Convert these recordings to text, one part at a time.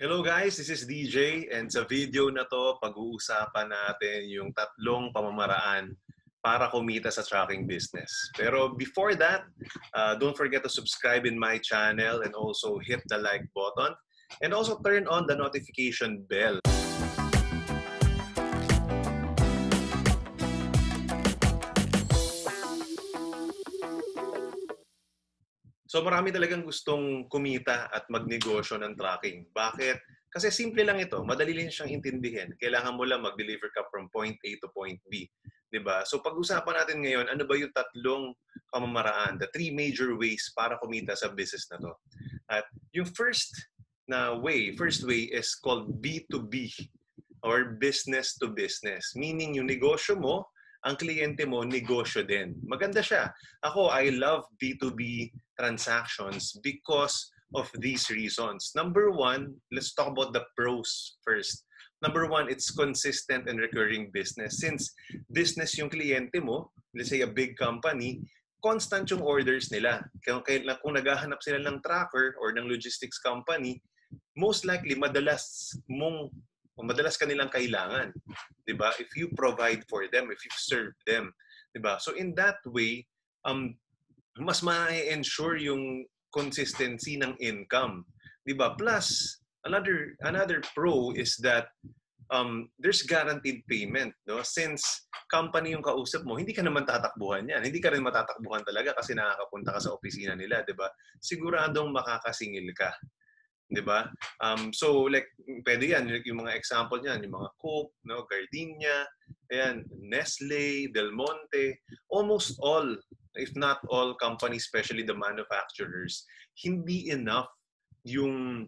Hello guys, this is DJ and sa video na to, pag-uusapan natin yung tatlong pamamaraan para kumita sa tracking business. Pero before that, don't forget to subscribe in my channel and also hit the like button and also turn on the notification bell. So marami talagang gustong kumita at magnegosyo ng tracking. Bakit? Kasi simple lang ito, madali lang siyang intindihin. Kailangan mo lang mag-deliver ka from point A to point B. 'Di ba? So pag-usapan natin ngayon, ano ba yung tatlong pamamaraan, the three major ways para kumita sa business na to. At yung first way is called B2B or business to business. Meaning yung negosyo mo, ang kliyente mo, negosyo din. Maganda siya. Ako, I love B2B transactions because of these reasons. Number one, let's talk about the pros first. Number one, it's consistent and recurring business. Since business yung kliyente mo, let's say a big company, constant yung orders nila. Kung naghahanap sila ng tracker or ng logistics company, most likely madalas kanilang kailangan, 'di ba? If you provide for them, if you serve them, 'di ba? So in that way, mas ma-ensure yung consistency ng income, 'di ba? Plus another pro is that there's guaranteed payment, no? Since company yung kausap mo, hindi ka naman tatakbuhan yan. Hindi ka rin matatakbuhan talaga kasi nakakapunta ka sa opisina nila, 'di ba? Siguradong makakasingil ka. 'Di ba? So like pwede yan yung mga example niyan, yung mga Coke, no, Gardenia, ayan, Nestle, Del Monte, almost all, if not all companies, especially the manufacturers, hindi enough yung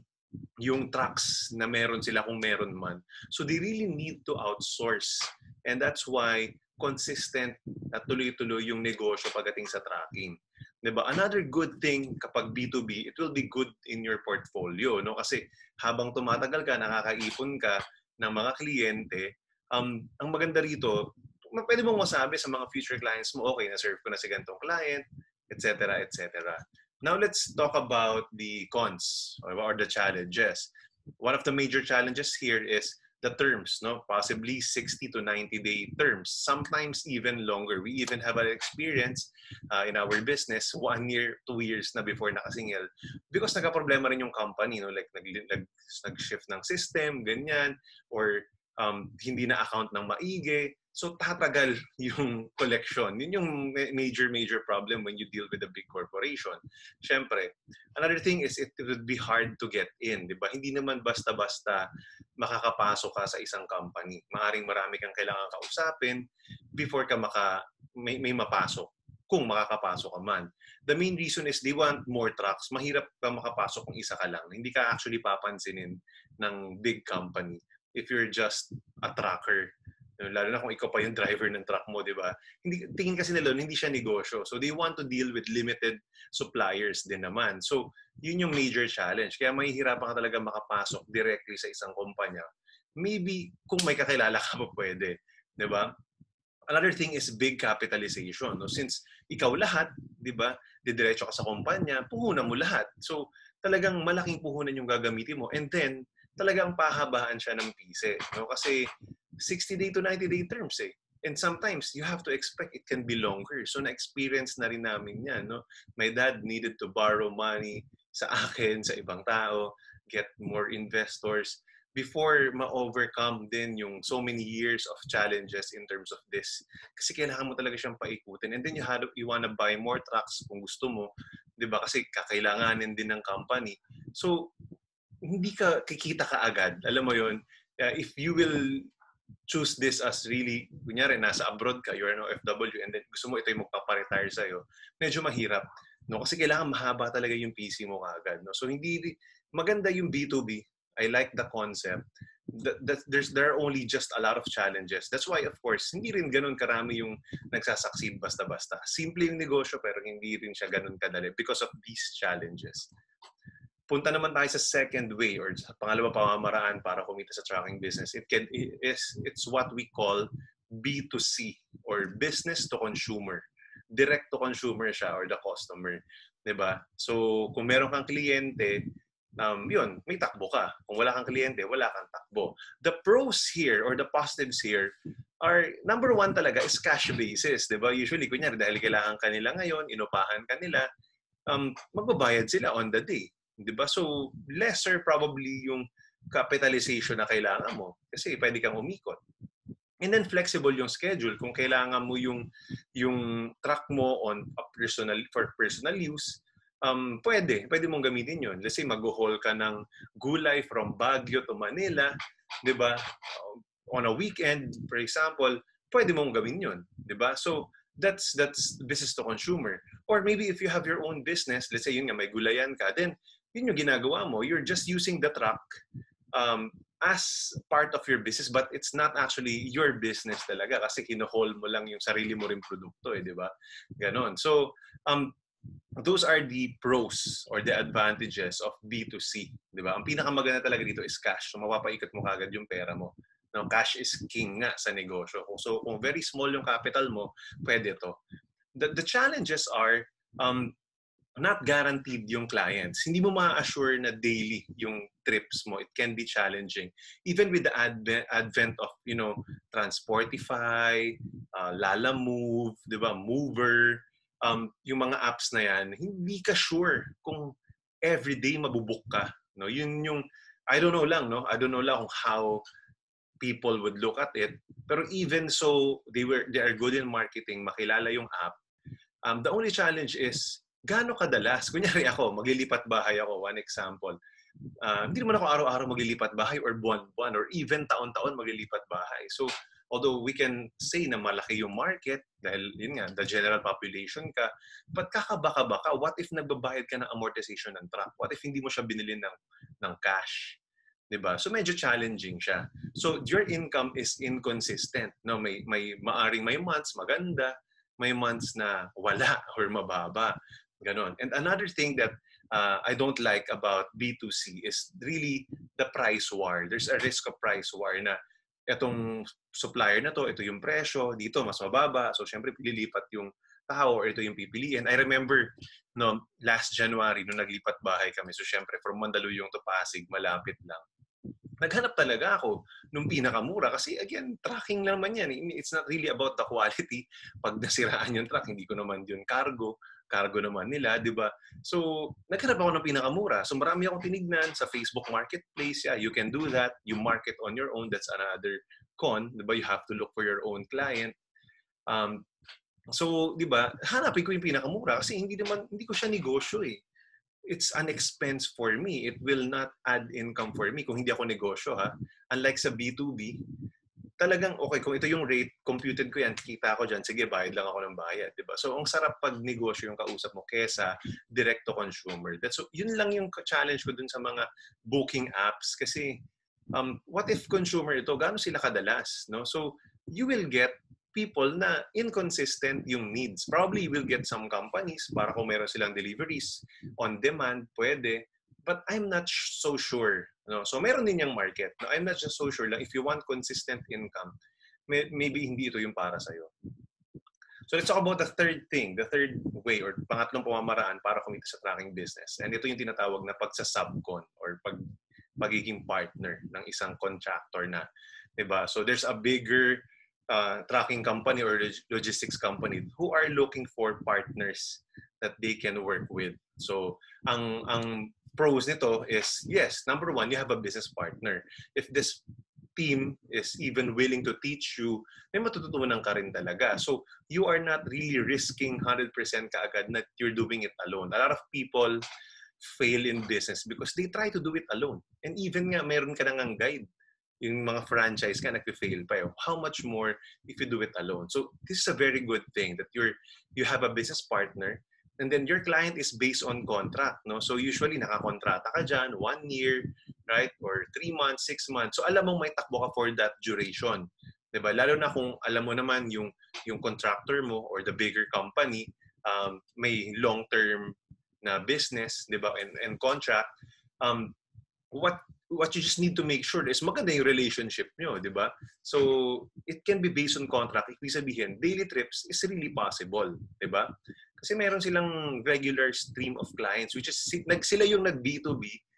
trucks na meron sila kung meron man. So they really need to outsource. And that's why consistent at tuloy-tuloy yung negosyo pagdating sa tracking. 'Di ba? Another good thing kapag B2B, it will be good in your portfolio, no? Kasi habang tumatagal ka, nakakaipon ka ng mga kliyente, ang maganda rito, pwede mong masabi sa mga future clients mo, okay, na-serve ko na si ganitong client, etc., etc. Now let's talk about the cons or the challenges. One of the major challenges here is the terms, no? Possibly 60 to 90-day terms, sometimes even longer. We even have an experience in our business, 1 year, 2 years na before nakasingil. Because nagka-problema rin yung company, no? Like nag-shift ng system, ganyan, or hindi na account ng maigi. So tatagal yung collection. Yun yung major problem when you deal with a big corporation. Siyempre, another thing is it would be hard to get in, di ba? Hindi naman basta-basta makakapasok ka sa isang company. Maaring marami kang kailangan kausapin before ka may mapasok, kung makakapasok ka man. The main reason is they want more trucks. Mahirap ka makapasok kung isa ka lang. Hindi ka actually papansinin ng big company if you're just a trucker. Lalo na kung ikaw pa yung driver ng truck mo, di ba? Tingin kasi nila, hindi siya negosyo. So they want to deal with limited suppliers din naman. So yun yung major challenge. Kaya mahihirapan ka talaga makapasok directly sa isang kumpanya. Maybe kung may kakilala ka pa pwede, di ba? Another thing is big capitalization. No? Since ikaw lahat, di ba, didiretso ka sa kumpanya, puhunan mo lahat. So talagang malaking puhunan yung gagamitin mo. And then, talagang pahabaan siya ng pise. No? Kasi 60-day to 90-day terms eh. And sometimes, you have to expect it can be longer. So, na-experience na rin namin yan. No? My dad needed to borrow money sa akin, sa ibang tao, get more investors before ma-overcome din yung so many years of challenges in terms of this. Kasi kailangan mo talaga siyang paikutin. And then you wanna buy more trucks kung gusto mo. Diba? Kasi kakailanganin din ng company. So, hindi ka kikita ka agad. Alam mo yun, if you will choose this as really, kunyari, nasa abroad ka, you're an OFW, and then gusto mo ito yung magpaparetire sa'yo, medyo mahirap. No? Kasi kailangan mahaba talaga yung PC mo kaagad. No? So, maganda yung B2B. I like the concept. There are only just a lot of challenges. That's why, of course, hindi rin ganun karami yung nagsasucceed basta-basta. Simple yung negosyo, pero hindi rin siya ganun kadali because of these challenges. Punta naman tayo sa second way or sa pangalawa pamamaraan para kumita sa tracking business. It's what we call B2C or business to consumer. Direct to consumer siya or the customer. 'Di ba? So, kung meron kang kliyente, yun, may takbo ka. Kung wala kang kliyente, wala kang takbo. The pros here or the positives here are, number one talaga is cash basis. Diba? Usually, kunyari, dahil kailangan kanila ngayon, inupahan kanila, magbabayad sila on the day. Diba? So, lesser probably yung capitalization na kailangan mo kasi pwede kang umikot. And then flexible yung schedule. Kung kailangan mo yung truck mo on a for personal use, pwede mong gamitin yun. Let's say mag-haul ka ng gulay from Baguio to Manila, 'di ba? On a weekend, for example, pwede mong gawin yun, 'di ba? So that's business to consumer. Or maybe if you have your own business, let's say yun nga may gulayan ka, then yun yung ginagawa mo. You're just using the truck as part of your business, but it's not actually your business talaga kasi kino-haul mo lang yung sarili mo ring produkto, di ba? Ganon. So, those are the pros or the advantages of B2C, di ba? Ang pinakamaganda talaga dito is cash. So, mapapaikot mo kagad yung pera mo. No, cash is king nga sa negosyo. So, kung very small yung capital mo, pwede to. The challenges are, not guaranteed yung clients. Hindi mo ma-assure na daily yung trips mo. It can be challenging. Even with the advent of, Transportify, Lalamove, di ba, Mover, yung mga apps na yan, hindi ka sure kung everyday mabubuk ka. No? Yun yung, I don't know lang kung how people would look at it. Pero even so, they are good in marketing, makilala yung app. The only challenge is, gaano kadalas? Kunyari ako, maglilipat bahay ako, one example. Hindi naman ako araw-araw maglilipat bahay or buwan-buwan or even taon-taon maglilipat bahay. So, although we can say na malaki yung market dahil yun nga, the general population ka, but kakabaka-baka, what if nagbabayad ka ng amortization ng truck? What if hindi mo siya binili ng cash? Diba? So medyo challenging siya. So your income is inconsistent. No, may maaring may months maganda, may months na wala or mababa. Ganon. And another thing that I don't like about B2C is really the price war. There's a risk of price war na itong supplier na to, ito yung presyo, dito mas mababa. So, syempre, lilipat yung tao or ito yung pipiliin. I remember, last January, nung naglipat bahay kami, so syempre, from Mandaluyong to Pasig, malapit lang. Naghanap talaga ako nung pinakamura kasi again, tracking naman yan. It's not really about the quality. Pag nasiraan yung truck, hindi ko naman yun cargo naman nila, di ba? So, naghanap ako ng pinakamura. So, marami akong tinignan sa Facebook Marketplace. Yeah, you can do that. You market on your own. That's another con. Di ba? You have to look for your own client. So, di ba? Hanapin ko yung pinakamura kasi hindi ko siya negosyo eh. It's an expense for me. It will not add income for me kung hindi ako negosyo, ha? Unlike sa B2B, talagang, okay, kung ito yung rate, computed ko yan, kita ko dyan, sige, bayad lang ako ng bayad, di ba? So, ang sarap pag negosyo yung kausap mo kesa direct to consumer. So, yun lang yung challenge ko dun sa mga booking apps kasi what if consumer ito, gaano sila kadalas, no? So, you will get people na inconsistent yung needs. Probably you will get some companies para kung meron silang deliveries on demand, pwede. But I'm not so sure. No? So meron din yung market. No? I'm not just so sure lang if you want consistent income, maybe hindi ito yung para sa'yo. So let's talk about the third thing, the third way or pangatlong pamamaraan para kumita sa tracking business. And ito yung tinatawag na pagsasubcon or pagiging partner ng isang contractor na. Diba? So there's a bigger tracking company or logistics company who are looking for partners that they can work with. So ang pros nito is, yes, number one, you have a business partner. If this team is even willing to teach you, may matututunan ka rin talaga. So, you are not really risking 100% kaagad that you're doing it alone. A lot of people fail in business because they try to do it alone. And even nga, meron ka nang guide. Yung mga franchise ka, nag-fail pa. How much more if you do it alone? So, this is a very good thing that you have a business partner. And then your client is based on contract, no? So usually nakakontrata ka dyan, 1 year, right? Or 3 months, 6 months. So alam mo may takbo ka for that duration. Diba? Lalo na kung alam mo naman yung contractor mo or the bigger company, may long-term na business, diba? And contract, what you just need to make sure is maganda yung relationship nyo, di ba? So, it can be based on contract. Ibig sabihin, daily trips is really possible, di ba? Kasi meron silang regular stream of clients, which is sila yung nag-B2B,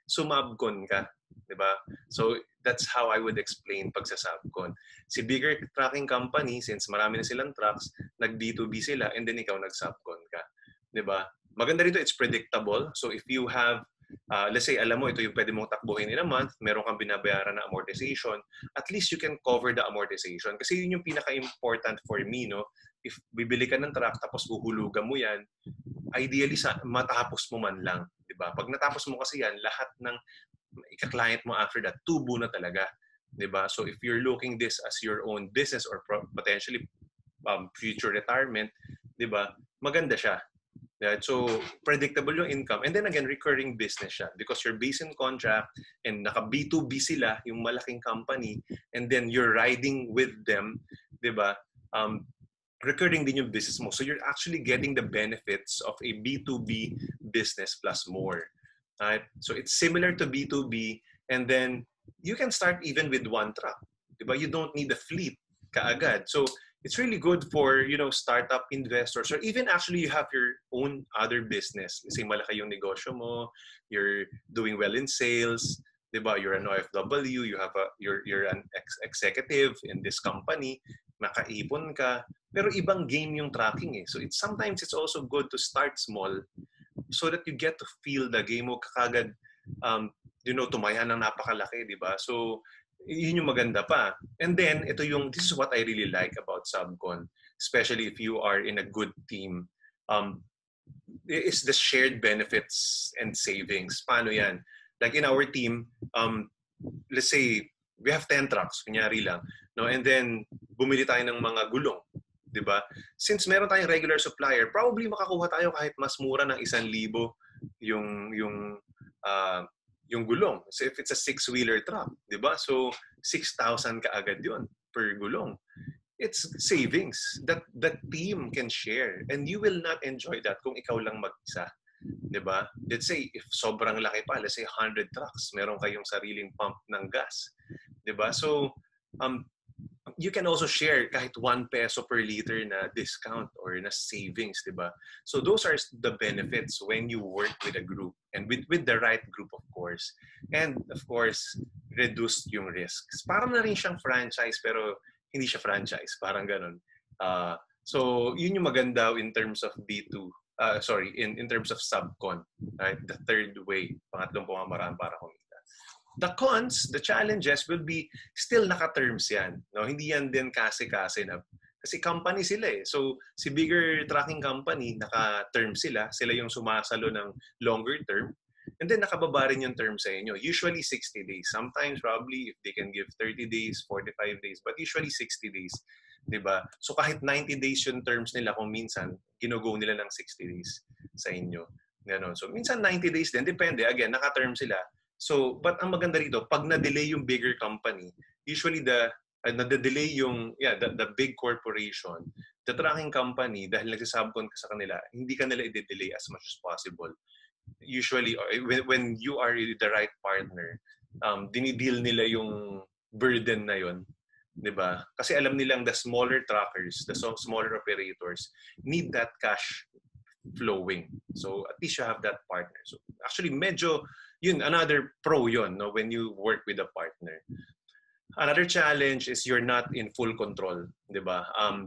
sumabcon ka. Diba? So, that's how I would explain pagsasubcon. Si bigger trucking company, since marami na silang trucks, nag-B2B sila, and then ikaw nag-subcon ka. Diba? Maganda rito, it's predictable. So, if you have, let's say, alam mo, ito yung pwede mong takbuhin in a month, meron kang binabayaran na amortization, at least you can cover the amortization. Kasi yun yung pinaka-important for me, no? If bibili ka ng truck, tapos uhulugan mo yan, ideally, matapos mo man lang. Diba? Pag natapos mo kasi yan, lahat ng ika-client mo after that, tubo na talaga. Diba? So if you're looking this as your own business or potentially future retirement, diba? Maganda siya. Right? So predictable yung income. And then again, recurring business siya because you're based in contract and naka B2B sila, yung malaking company, and then you're riding with them, diba? Recurring din yung business mo. So you're actually getting the benefits of a B2B business plus more. Right? So it's similar to B2B, and then you can start even with one truck. Diba? You don't need a fleet kaagad. So it's really good for, startup investors, or even actually you have your own other business. Kasi malaki yung negosyo mo, you're doing well in sales, diba? You're an OFW, you're an executive in this company, nakaipon ka, pero ibang game yung tracking eh. So sometimes it's also good to start small, so that you get to feel the game mo kagad, tumaya ng napakalaki, di ba? So, yun yung maganda pa. And then, this is what I really like about Subcon, especially if you are in a good team, is the shared benefits and savings. Paano yan? Like in our team, let's say, we have 10 trucks, kunyari lang, no? And then, bumili tayo ng mga gulong. Diba? Since meron tayong regular supplier, probably makakuha tayo kahit mas mura ng 1,000 yung gulong. So if it's a 6-wheeler truck, diba? So 6,000 kaagad yun per gulong. It's savings that the team can share, and you will not enjoy that kung ikaw lang mag-isa. Diba? Let's say if sobrang laki pa, let's say 100 trucks, meron kayong sariling pump ng gas. Diba? So you can also share kahit 1 peso per liter na discount or na savings, diba? So those are the benefits when you work with a group, and with the right group, of course. And of course, reduce yung risks. Parang na rin siyang franchise, pero hindi siya franchise. Parang ganun. So yun yung maganda in terms of in terms of subcon. Right? The third way, pangatlong pamamaraan para kumita. The cons, the challenges will be still naka-terms yan. No? Hindi yan din kasi na. Kasi company sila eh. So, si bigger trucking company, naka-term sila. Sila yung sumasalo ng longer term. And then, nakababa rin yung term sa inyo. Usually, 60 days. Sometimes, probably, if they can give 30 days, 45 days. But usually, 60 days. Diba? So, kahit 90 days yung terms nila, kung minsan, gino-go nila ng 60 days sa inyo. Ganon. So, minsan 90 days din. Depende. Again, naka-term sila. So, but ang maganda rito, pag na-delay yung bigger company, usually na-delay yung, the big corporation, the tracking company, dahil nagsasubcon ka sa kanila, hindi ka nila i-delay as much as possible. Usually, when you are the right partner, dinideal nila yung burden na yun. Diba? Kasi alam nilang the smaller trackers, the smaller operators, need that cash flowing. So, at least you have that partner. So, actually, medyo, yun, another pro yun, no, when you work with a partner. Another challenge is you're not in full control, di ba?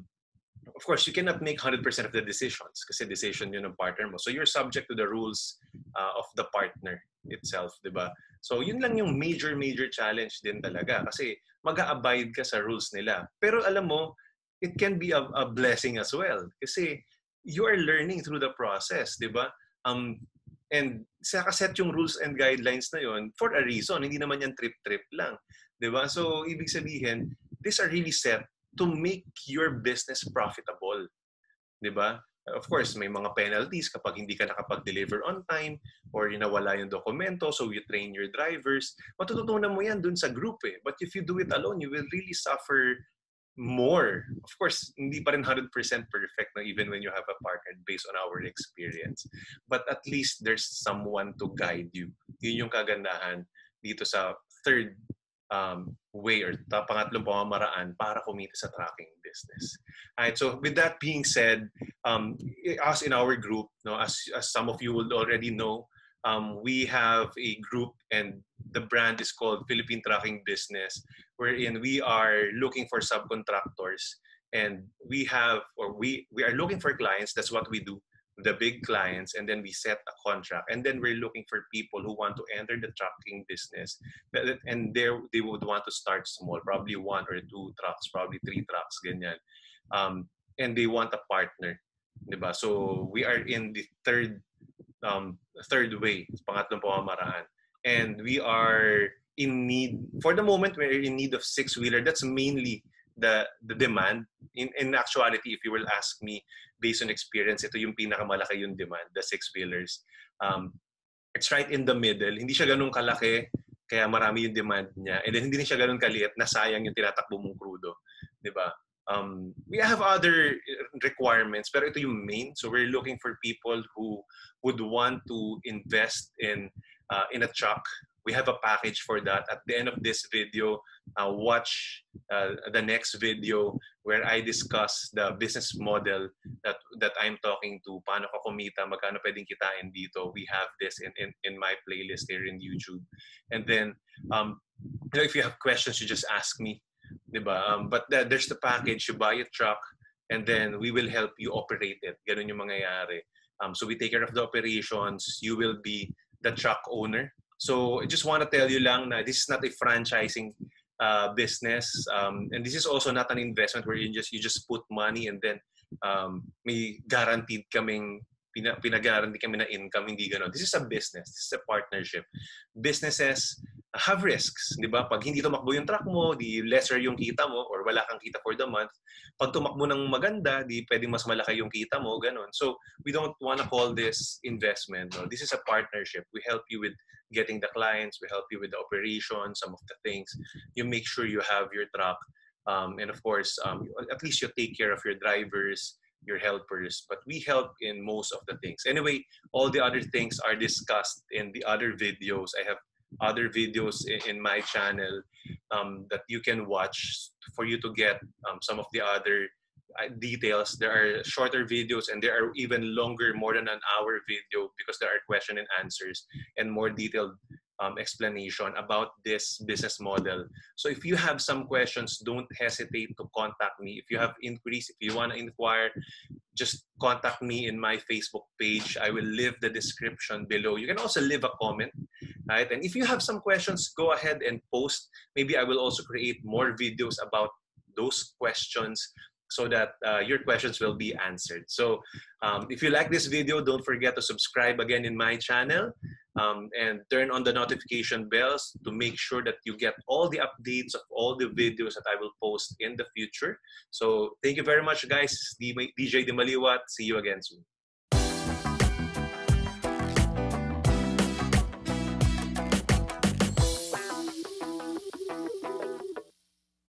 Of course, you cannot make 100% of the decisions kasi decision yun ng partner mo. So you're subject to the rules of the partner itself, di ba? So yun lang yung major challenge din talaga kasi mag-a-abide ka sa rules nila. Pero alam mo, it can be a blessing as well kasi you are learning through the process, di ba? And sakaset yung rules and guidelines na yon for a reason. Hindi naman yan trip-trip lang. Diba? So, ibig sabihin, these are really set to make your business profitable. Diba? Of course, may mga penalties kapag hindi ka nakapag-deliver on time or nawala yung dokumento, so you train your drivers. Matututunan mo yan dun sa group eh. But if you do it alone, you will really suffer more. Of course, hindi pa rin 100% perfect no, even when you have a partner based on our experience. But at least there's someone to guide you. Yun yung kagandahan dito sa third way or pangatlong pamamaraan para kumita sa tracking business. Alright, so with that being said, us in our group, no, as some of you will already know, we have a group, and the brand is called Philippine Trucking Business, wherein we are looking for subcontractors, and we are looking for clients. That's what we do, the big clients, and then we set a contract, and then we're looking for people who want to enter the trucking business, and they would want to start small, probably 1 or 2 trucks, probably 3 trucks, ganyan. And they want a partner, diba? So we are in the third way, pangatlong pamamaraan. And we are in need, for the moment, we're in need of six-wheeler. That's mainly the demand. In actuality, if you will ask me, based on experience, ito yung pinakamalaki yung demand, the six-wheelers. It's right in the middle. Hindi siya ganun kalaki, kaya marami yung demand niya. And then hindi rin siya ganun kaliit, nasayang yung tinatakbo mong crudo. Diba? We have other requirements, pero ito yung main. So we're looking for people who would want to invest in a truck. We have a package for that. At the end of this video, watch the next video where I discuss the business model that I'm talking to. Paano ka kumita, magkano pwedeng kitain dito. We have this in my playlist here in YouTube. And then, if you have questions, you just ask me. Diba? But there's the package. You buy a truck, and then we will help you operate it. Ganun yung mangyayari. So we take care of the operations. You will be the truck owner. So I just want to tell you lang na this is not a franchising business, and this is also not an investment where you just put money and then may guaranteed kaming pinag-guarantee kami na income. Hindi gano'n. This is a business. This is a partnership. Businesses have risks, di ba? Pag hindi tumakbo yung truck mo, di lesser yung kita mo, or wala kang kita for the month. Pag tumakbo ng maganda, di pwedeng mas malaki yung kita mo, gano'n. So we don't want to call this investment. No? This is a partnership. We help you with getting the clients. We help you with the operation, some of the things. You make sure you have your truck. And of course, at least you take care of your drivers, your helpers, but we help in most of the things. Anyway, all the other things are discussed in the other videos. I have other videos in my channel that you can watch for you to get some of the other details. There are shorter videos, and there are even longer, more than an hour video, because there are question and answers and more detailed explanation about this business model. So if you have some questions, don't hesitate to contact me. If you have inquiries, if you want to inquire, just contact me in my Facebook page. I will leave the description below. You can also leave a comment, right? And if you have some questions, go ahead and post. Maybe I will also create more videos about those questions so that your questions will be answered. So if you like this video, don't forget to subscribe again in my channel, and turn on the notification bells to make sure that you get all the updates of all the videos that I will post in the future. So thank you very much, guys. DJ Dimaliwat. See you again soon.